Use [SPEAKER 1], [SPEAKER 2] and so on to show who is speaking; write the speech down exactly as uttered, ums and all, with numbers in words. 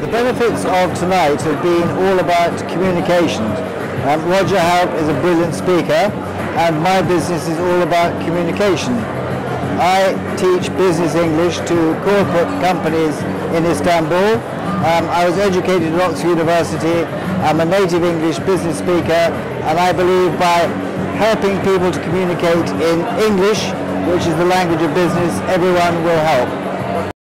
[SPEAKER 1] benefits of tonight have been all about communication. Um, Roger Halp is a brilliant speaker, and my business is all about communication. I teach business English to corporate companies in Istanbul. Um, I was educated at Oxford University. I'm a native English business speaker, and I believe by helping people to communicate in English, which is the language of business, everyone will help.